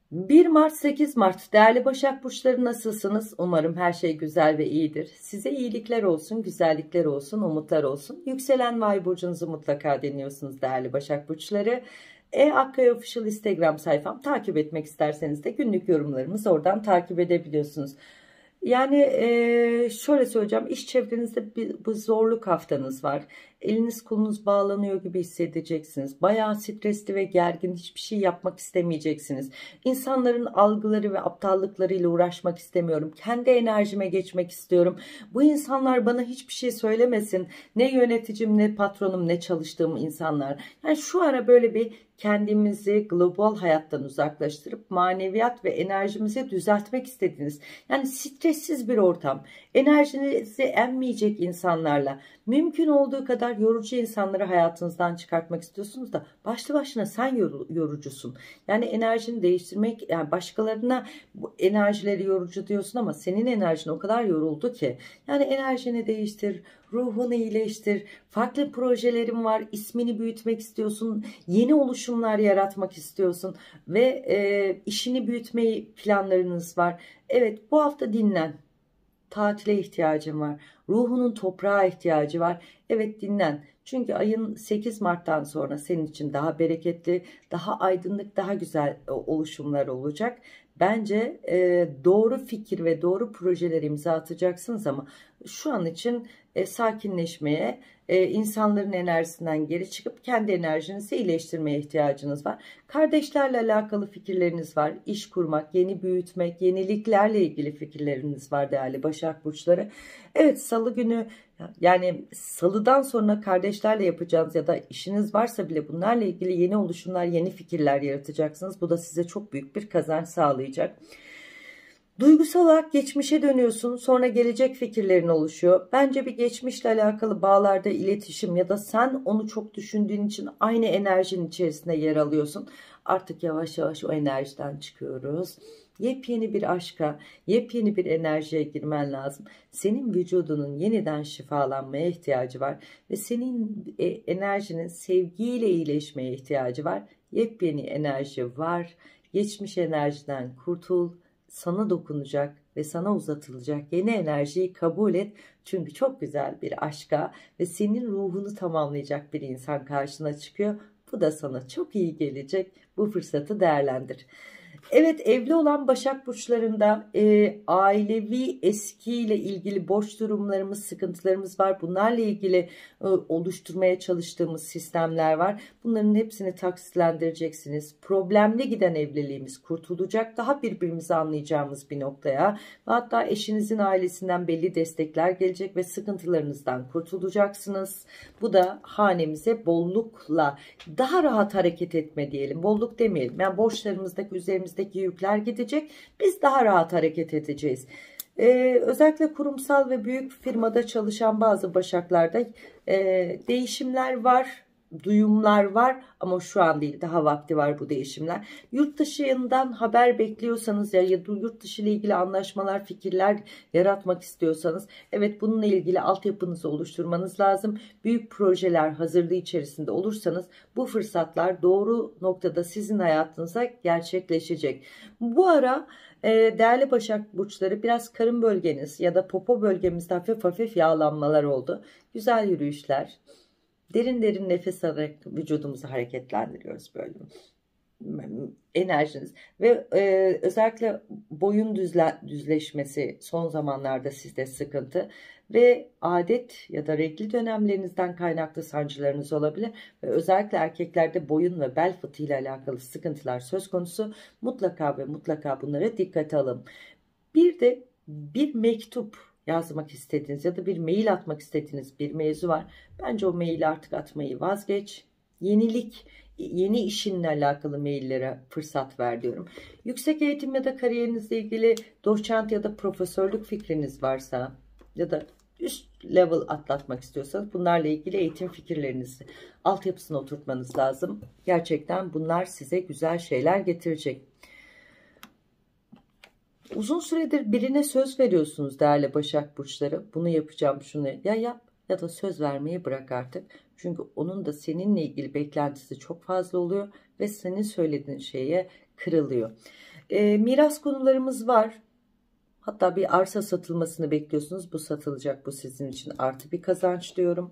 1 Mart 8 Mart değerli Başak Burçları, nasılsınız? Umarım her şey güzel ve iyidir. Size iyilikler olsun, güzellikler olsun, umutlar olsun. Yükselen ve ay burcunuzu mutlaka deniyorsunuz değerli Başak Burçları. Akkaya Official Instagram sayfam, takip etmek isterseniz de günlük yorumlarımızı oradan takip edebiliyorsunuz. Yani şöyle söyleyeceğim, iş çevrenizde bir zorluk haftanız var. Eliniz kolunuz bağlanıyor gibi hissedeceksiniz. Bayağı stresli ve gergin, hiçbir şey yapmak istemeyeceksiniz. İnsanların algıları ve aptallıklarıyla uğraşmak istemiyorum. Kendi enerjime geçmek istiyorum. Bu insanlar bana hiçbir şey söylemesin. Ne yöneticim, ne patronum, ne çalıştığım insanlar. Yani şu ara böyle bir kendimizi global hayattan uzaklaştırıp maneviyat ve enerjimizi düzeltmek istediniz. Yani stressiz bir ortam, enerjinizi emmeyecek insanlarla, mümkün olduğu kadar yorucu insanları hayatınızdan çıkartmak istiyorsunuz da başlı başına sen yorucusun. Yani enerjini değiştirmek, yani başkalarına bu enerjileri yorucu diyorsun ama senin enerjin o kadar yoruldu ki. Yani enerjini değiştir, ruhunu iyileştir. Farklı projelerin var, ismini büyütmek istiyorsun, yeni oluşumlar yaratmak istiyorsun ve işini büyütmeyi planlarınız var. Evet, bu hafta dinlen. Tatile ihtiyacın var. Ruhunun toprağa ihtiyacı var. Evet, dinlen. Çünkü ayın 8 Mart'tan sonra senin için daha bereketli, daha aydınlık, daha güzel oluşumlar olacak. Bence doğru fikir ve doğru projeler imza atacaksınız ama şu an için sakinleşmeye, insanların enerjisinden geri çıkıp kendi enerjinizi iyileştirmeye ihtiyacınız var. Kardeşlerle alakalı fikirleriniz var. İş kurmak, yeni büyütmek, yeniliklerle ilgili fikirleriniz var değerli Başak Burçları. Evet, salı günü, yani salıdan sonra kardeşlerle yapacağınız ya da işiniz varsa bile bunlarla ilgili yeni oluşumlar, yeni fikirler yaratacaksınız. Bu da size çok büyük bir kazanç sağlayacak. Duygusal olarak geçmişe dönüyorsun, sonra gelecek fikirlerin oluşuyor. Bence bir geçmişle alakalı bağlarda iletişim ya da sen onu çok düşündüğün için aynı enerjinin içerisinde yer alıyorsun. Artık yavaş yavaş o enerjiden çıkıyoruz. Yepyeni bir aşka, yepyeni bir enerjiye girmen lazım. Senin vücudunun yeniden şifalanmaya ihtiyacı var ve senin enerjinin sevgiyle iyileşmeye ihtiyacı var. Yepyeni enerji var. Geçmiş enerjiden kurtul. Sana dokunacak ve sana uzatılacak yeni enerjiyi kabul et. Çünkü çok güzel bir aşka ve senin ruhunu tamamlayacak bir insan karşına çıkıyor. Bu da sana çok iyi gelecek. Bu fırsatı değerlendir. Evet, evli olan Başak Burçlarında ailevi eskiyle ilgili borç durumlarımız, sıkıntılarımız var. Bunlarla ilgili oluşturmaya çalıştığımız sistemler var. Bunların hepsini taksitlendireceksiniz. Problemli giden evliliğimiz kurtulacak. Daha birbirimizi anlayacağımız bir noktaya ve hatta eşinizin ailesinden belli destekler gelecek ve sıkıntılarınızdan kurtulacaksınız. Bu da hanemize bollukla daha rahat hareket etme diyelim. Bolluk demeyelim. Yani borçlarımızdaki, üzerimizdeki yükler gidecek. Biz daha rahat hareket edeceğiz. Özellikle kurumsal ve büyük firmada çalışan bazı başaklarda değişimler var. Duyumlar var ama şu an değil, daha vakti var bu değişimler. Yurt dışından haber bekliyorsanız ya yurt dışı ile ilgili anlaşmalar, fikirler yaratmak istiyorsanız, evet, bununla ilgili altyapınızı oluşturmanız lazım. Büyük projeler hazırlığı içerisinde olursanız bu fırsatlar doğru noktada sizin hayatınıza gerçekleşecek. Bu ara değerli Başak Burçları, biraz karın bölgeniz ya da popo bölgemizde hafif hafif yağlanmalar oldu. Güzel yürüyüşler. Derin derin nefes alarak vücudumuzu hareketlendiriyoruz böyle. Enerjiniz ve özellikle boyun düzleşmesi son zamanlarda sizde sıkıntı ve adet ya da regl dönemlerinizden kaynaklı sancılarınız olabilir ve özellikle erkeklerde boyun ve bel fıtığı ile alakalı sıkıntılar söz konusu. Mutlaka ve mutlaka bunlara dikkate alın. Bir de bir mektup yazmak istediğiniz ya da bir mail atmak istediğiniz bir mevzu var. Bence o maili artık atmayı vazgeç. Yenilik, yeni işinle alakalı maillere fırsat ver diyorum. Yüksek eğitim ya da kariyerinizle ilgili doçent ya da profesörlük fikriniz varsa ya da üst level atlatmak istiyorsanız bunlarla ilgili eğitim fikirlerinizi, altyapısını oturtmanız lazım. Gerçekten bunlar size güzel şeyler getirecek. Uzun süredir birine söz veriyorsunuz değerli Başak Burçları. Bunu yapacağım, şunu ya yap ya da söz vermeyi bırak artık. Çünkü onun da seninle ilgili beklentisi çok fazla oluyor ve senin söylediğin şeye kırılıyor. Miras konularımız var. Hatta bir arsa satılmasını bekliyorsunuz. Bu satılacak. Bu sizin için artı bir kazanç diyorum.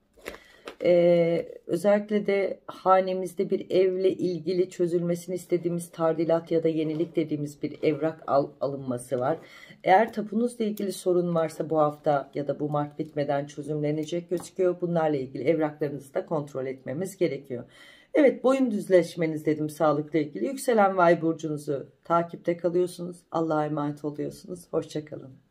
Özellikle de hanemizde bir evle ilgili çözülmesini istediğimiz tadilat ya da yenilik dediğimiz bir evrak alınması var. Eğer tapunuzla ilgili sorun varsa bu hafta ya da bu Mart bitmeden çözümlenecek gözüküyor. Bunlarla ilgili evraklarınızı da kontrol etmemiz gerekiyor. Evet, boyun düzleşmeniz dedim sağlıkla ilgili. Yükselen Ay burcunuzu takipte kalıyorsunuz. Allah'a emanet oluyorsunuz. Hoşça kalın.